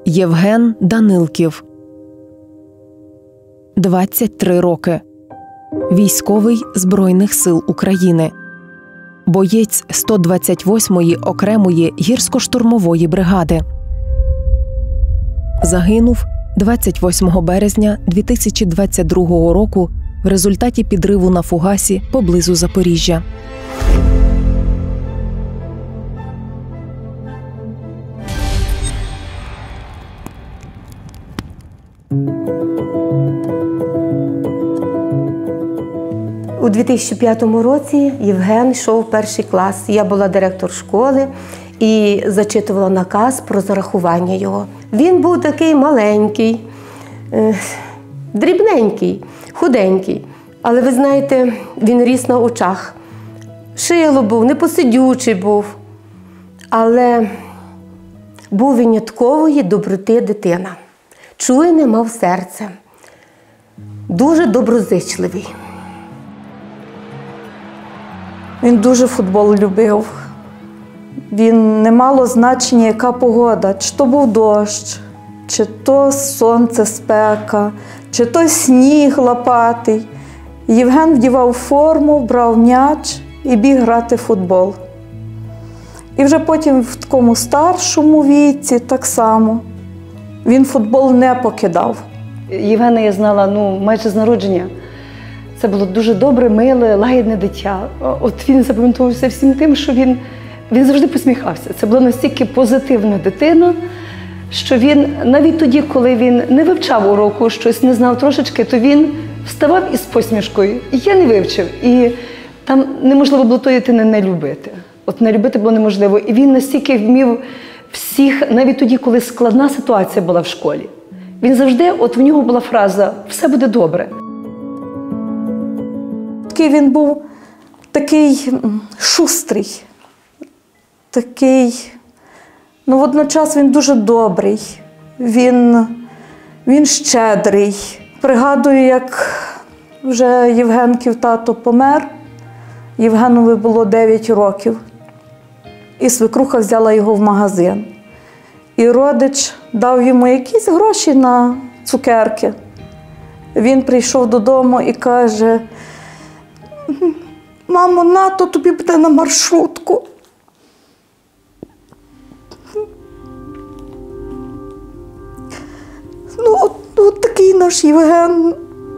Євген Данилків. 23 роки. Військовий Збройних сил України. Боєць 128-ї окремої гірсько-штурмової бригади. Загинув 28 березня 2022 року в результаті підриву на фугасі поблизу Запоріжжя. У 2005 році Євген йшов в перший клас. Я була директор школи і зачитувала наказ про зарахування його. Він був такий маленький, дрібненький, худенький. Але ви знаєте, він ріс на очах. Шило був, непосидючий був. Але був виняткової доброти дитина. Чуйне мав серце. Дуже доброзичливий. Він дуже футбол любив. Він не мало значення, яка погода. Чи то був дощ, чи то сонце, спека, чи то сніг лопатий. Євген вдівав форму, брав м'яч і біг грати в футбол. І вже потім в такому старшому віці так само. Він футбол не покидав. Євгена я знала майже з народження. Це було дуже добре, миле, лагідне дитя. От він запам'ятовувався всім тим, що він завжди посміхався. Це була настільки позитивна дитина, що він навіть тоді, коли він не вивчав уроку, щось не знав трошечки, то він вставав із посмішкою. І я не вивчив. І там неможливо було тої дитини не любити. От не любити було неможливо. І він настільки вмів всіх, навіть тоді, коли складна ситуація була в школі. Він завжди, от в нього була фраза «все буде добре». Він був такий шустрий, такий, водночас він дуже добрий, він щедрий. Пригадую, як вже Євгенків тато помер, Євгенові було 9 років, і свекруха взяла його в магазин. І родич дав йому якісь гроші на цукерки. Він прийшов додому і каже: «Мамо, нато тобі буде на маршрутку». От такий наш Євген.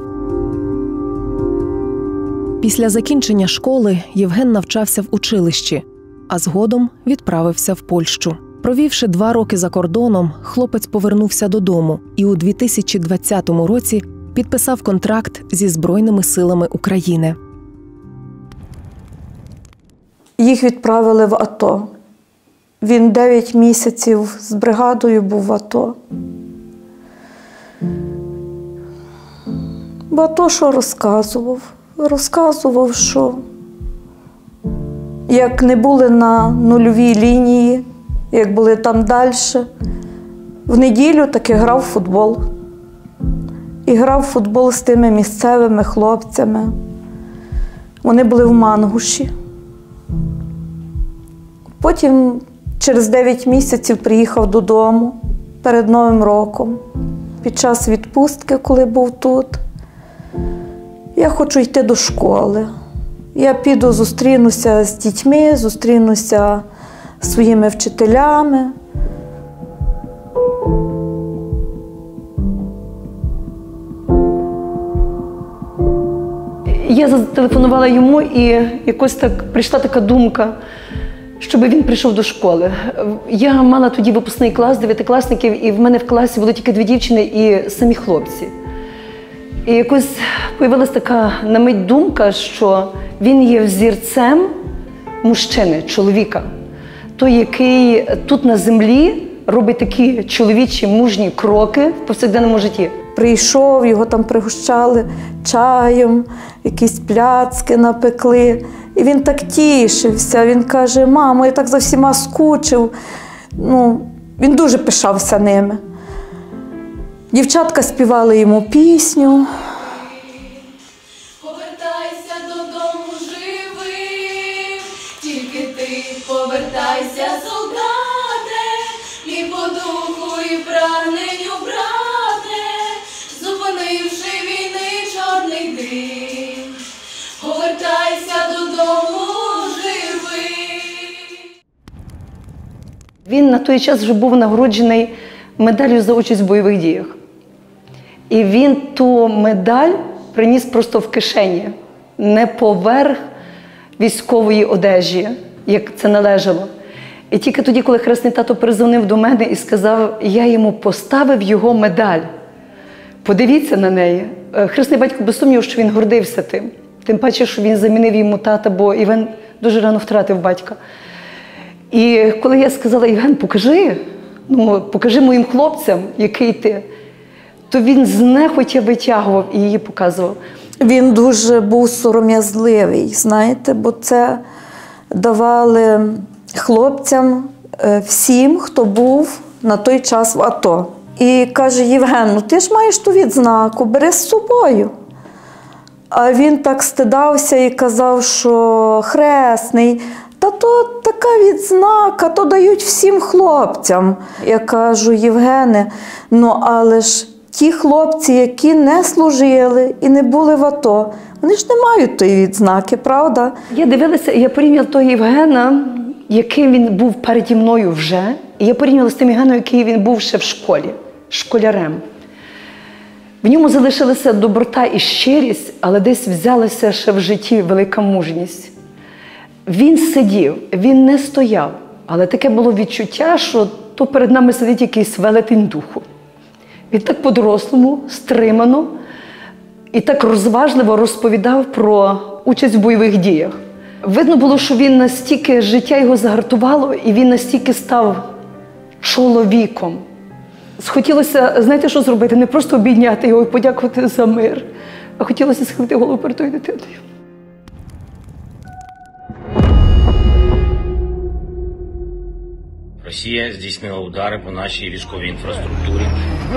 Після закінчення школи Євген навчався в училищі, а згодом відправився в Польщу. Провівши 2 роки за кордоном, хлопець повернувся додому і у 2020 році підписав контракт зі Збройними силами України. Їх відправили в АТО. Він 9 місяців з бригадою був в АТО. В АТО що розказував? Розказував, що як не були на нульовій лінії, як були там далі, в неділю таки грав в футбол. І грав в футбол з тими місцевими хлопцями. Вони були в Мангуші. Потім через 9 місяців приїхав додому перед Новим роком. Під час відпустки, коли був тут, я хочу йти до школи. Я піду, зустрінуся з дітьми, зустрінуся з своїми вчителями. Я зателефонувала йому, і якось так прийшла така думка, щоб він прийшов до школи. Я мала тоді випускний клас, 9-класників, і в мене в класі було тільки 2 дівчини і самі хлопці. І якось появилась така на мить думка, що він є взірцем мужчини, чоловіка. Той, який тут на землі робить такі чоловічі мужні кроки в повсякденному житті. Прийшов, його там пригощали чаєм, якісь пляцки напекли. І він так тішився, він каже: «Мамо, я так за всіма скучив». Він дуже пишався ними. Дівчатка співали йому пісню. Повертайся додому живим, тільки ти повертайся, солдате, і по духу, і прагне Він на той час вже був нагороджений медаллю за участь в бойових діях. І він ту медаль приніс просто в кишені, не поверх військової одежі, як це належало. І тільки тоді, коли хресний тато перезвонив до мене і сказав, я йому поставив його медаль. Подивіться на неї. Хресний батько без сумніву, що він гордився тим. Тим паче, що він замінив йому тата, бо Євген дуже рано втратив батька. І коли я сказала, Євген, покажи моїм хлопцям, який ти, то він знехотя витягував і її показував. Він дуже був сором'язливий, знаєте, бо це давали хлопцям всім, хто був на той час в АТО. І каже, Євген, ну ти ж маєш ту відзнаку, бери з собою. А він так стидався і казав, що хресний, та то така відзнака, то дають всім хлопцям. Я кажу, Євгене, ну але ж ті хлопці, які не служили і не були в АТО, вони ж не мають тої відзнаки, правда? Я дивилася, і я порівняла того Євгена, яким він був переді мною вже, і я порівняла з тим Євгеном, який він був ще в школі, школярем. В ньому залишилася доброта і щирість, але десь взялася ще в житті велика мужність. Він сидів, він не стояв, але таке було відчуття, що то перед нами сидить якийсь велетень духу. Він так по-дорослому, стримано і так розважливо розповідав про участь в бойових діях. Видно було, що він настільки, життя його загартувало, і він настільки став чоловіком. Схотілося, знаєте, що зробити? Не просто обійняти його і подякувати за мир, а хотілося схилити голову перед тою дитиною. Росія здійснила удари по нашій військовій інфраструктурі.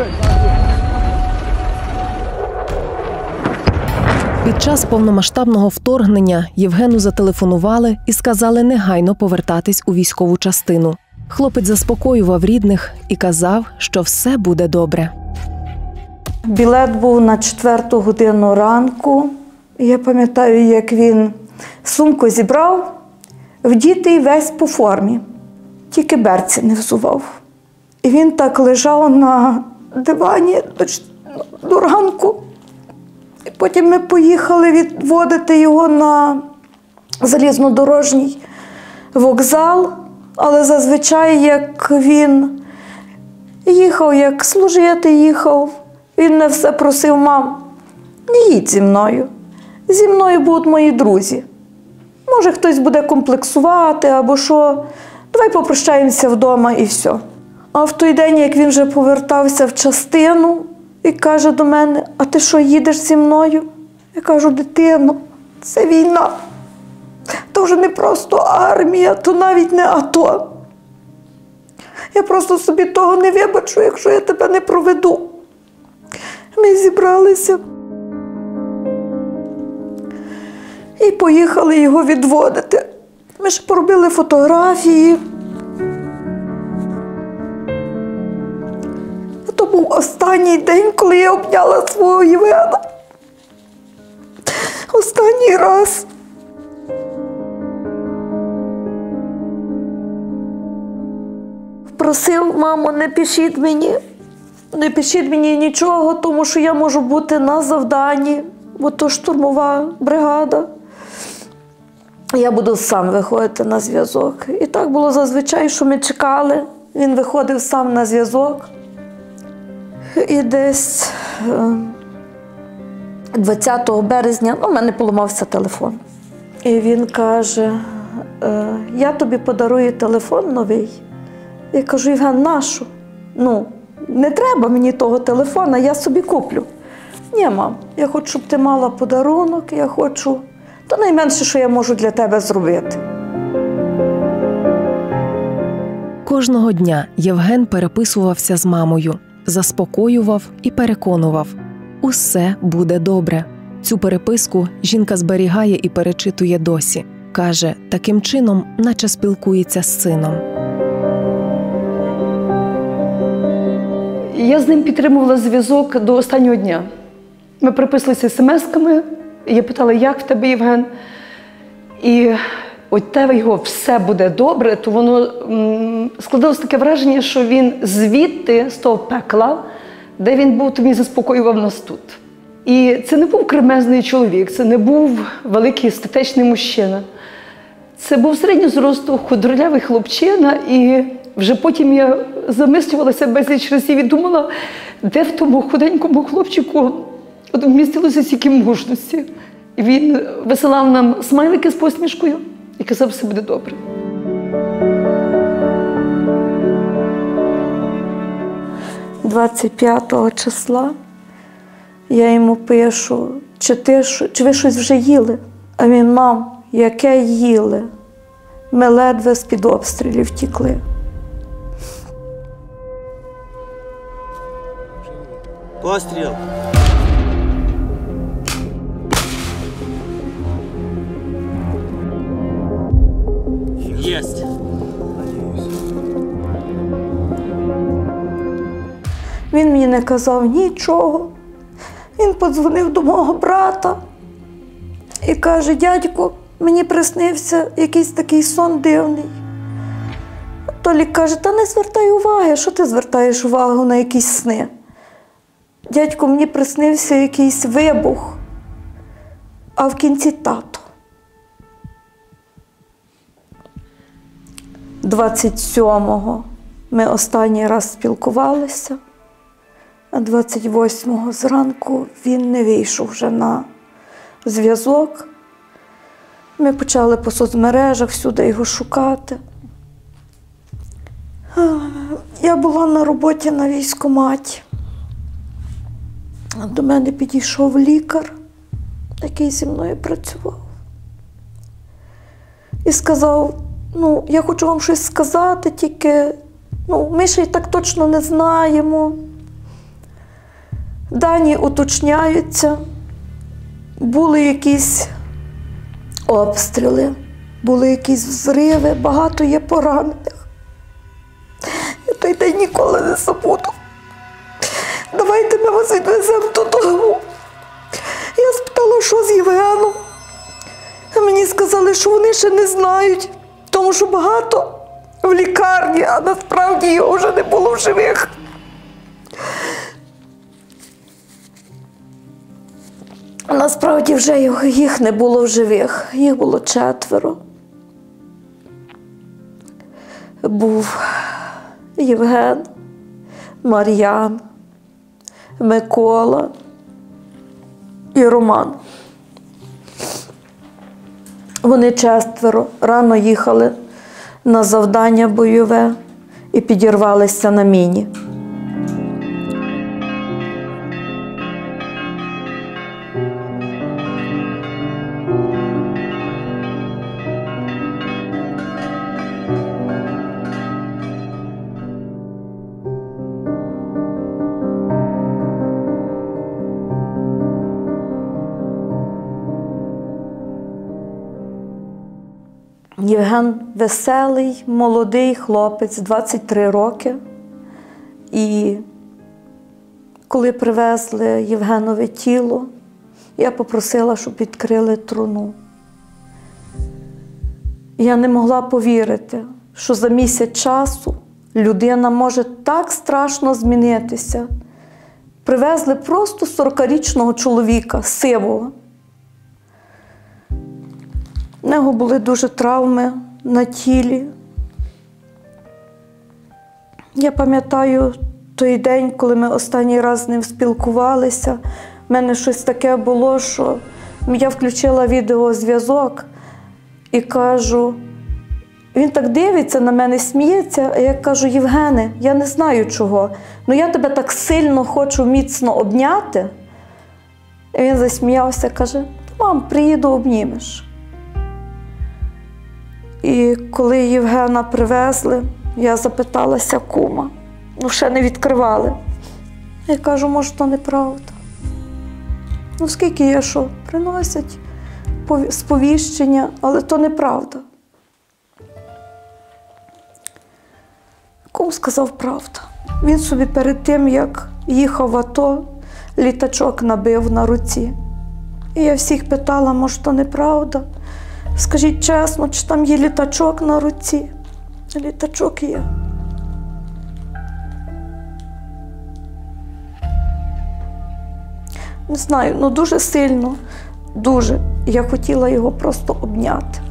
Під час повномасштабного вторгнення Євгену зателефонували і сказали негайно повертатись у військову частину. Хлопець заспокоював рідних і казав, що все буде добре. Білет був на 4 годину ранку. Я пам'ятаю, як він сумку зібрав, вдітий весь по формі. Тільки берці не взував. І він так лежав на дивані до ранку. І потім ми поїхали відводити його на залізнодорожній вокзал. Але зазвичай, як він їхав, як служити їхав, він не все просив, мам, не їдь зі мною. Зі мною будуть мої друзі. Може, хтось буде комплексувати або що. Давай попрощаємося вдома і все. А в той день, як він вже повертався в частину і каже до мене, а ти що, їдеш зі мною? Я кажу, дитино, це війна. То вже не просто армія, то навіть не АТО. Я просто собі того не вибачу, якщо я тебе не проведу. Ми зібралися і поїхали його відводити. Ми ж поробили фотографії. То був останній день, коли я обняла свого Євгена. Останній раз. Просив, мамо, не пишіть мені нічого, тому що я можу бути на завданні, бо то штурмова бригада. Я буду сам виходити на зв'язок. І так було зазвичай, що ми чекали, він виходив сам на зв'язок. І десь 20 березня, в мене поламався телефон. І він каже, я тобі подарую телефон новий. Я кажу, Євген, нашу? Не треба мені того телефона, я собі куплю. Ні, мам, я хочу, щоб ти мала подарунок, я хочу, то найменше, що я можу для тебе зробити. Кожного дня Євген переписувався з мамою, заспокоював і переконував – усе буде добре. Цю переписку жінка зберігає і перечитує досі. Каже, таким чином, наче спілкується з сином. Я з ним підтримувала зв'язок до останнього дня. Ми переписувалися смс-ками, я питала, як в тебе, Євген? І от те його все буде добре, то воно складалось таке враження, що він звідти, з того пекла, де він був, то він заспокоював нас тут. І це не був кремезний чоловік, це не був великий статечний мужчина. Це був середнього зросту худорлявий хлопчина, і вже потім я замислювалася безліч разів і думала, де в тому худенькому хлопчику вмістилося стільки мужності. І він висилав нам смайлики з посмішкою і казав, все буде добре. – 25 числа я йому пишу, чи ви щось вже їли? А він: мам, яке їли? Ми ледве з-під обстрілів втікли. Постріл! Єсть! Він мені не казав нічого. Він подзвонив до мого брата і каже: дядько, мені приснився якийсь такий сон дивний. Толік каже: та не звертай уваги, що ти звертаєш увагу на якісь сни? Дядько, мені приснився якийсь вибух, а в кінці тато. 27-го ми останній раз спілкувалися, а 28-го зранку він не вийшов вже на зв'язок. Ми почали по соцмережах всюди його шукати. Я була на роботі на військкоматі. До мене підійшов лікар, який зі мною працював. І сказав: ну, я хочу вам щось сказати, тільки ми ще й так точно не знаємо. Дані уточняються. Були якісь обстріли, були якісь взриви, багато є поранених. Я той день ніколи не забуду. Давайте ми вас відвеземо додому. Я спитала, що з Євгеном. А мені сказали, що вони ще не знають, тому що багато в лікарні, а насправді його вже не було в живих. Насправді вже їх не було в живих, їх було 4. Був Євген, Мар'ян, Микола і Роман. Вони 4 рано їхали на завдання бойове і підірвалися на міні. Євген веселий, молодий хлопець, 23 роки. І коли привезли Євгенове тіло, я попросила, щоб відкрили труну. Я не могла повірити, що за місяць часу людина може так страшно змінитися. Привезли просто 40-річного чоловіка, сивого. У нього були дуже травми на тілі. Я пам'ятаю той день, коли ми останній раз з ним спілкувалися. В мене щось таке було, що я включила відеозв'язок і кажу, він так дивиться на мене, сміється, а я кажу: Євгене, я не знаю чого, але я тебе так сильно хочу міцно обняти. І він засміявся, каже: мам, приїду, обнімеш. І коли Євгена привезли, я запиталася кума. Ще не відкривали. Я кажу: може, то неправда. Скільки є, що приносять сповіщення, але то неправда. Кум сказав правду. Він собі перед тим, як їхав в АТО, літачок набив на руці. І я всіх питала: може, то неправда? Скажіть чесно, чи там є літачок на руці? Літачок є. Не знаю, ну дуже сильно, дуже. Я хотіла його просто обняти.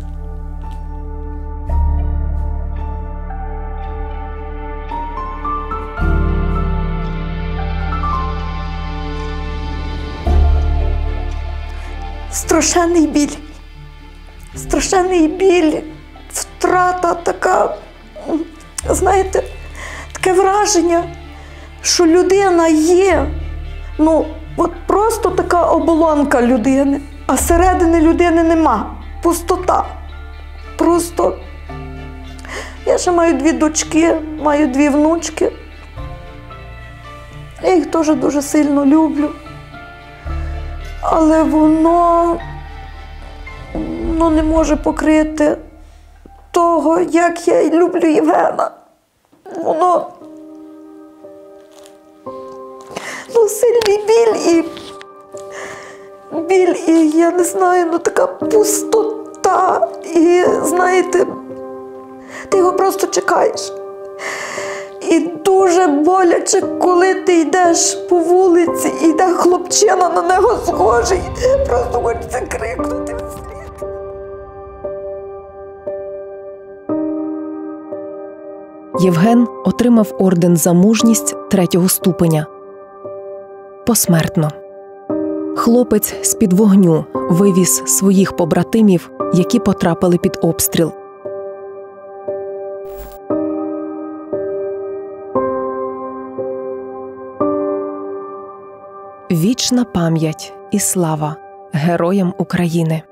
Страшенний біль. Страшенний біль, втрата така, знаєте, таке враження, що людина є, ну, от просто така оболонка людини, а середини людини нема, пустота. Просто, я ще маю 2 дочки, маю 2 внучки, я їх теж дуже сильно люблю, але воно не може покрити того, як я люблю Євгена. Воно сильний біль і я не знаю, така пустота. І знаєте, ти його просто чекаєш. І дуже боляче, коли ти йдеш по вулиці, і йде хлопчина на нього схожий. Просто хочеться крикнути вслід. Євген отримав орден за мужність 3-го ступеня. Посмертно. Хлопець з-під вогню вивіз своїх побратимів, які потрапили під обстріл. Вічна пам'ять і слава героям України!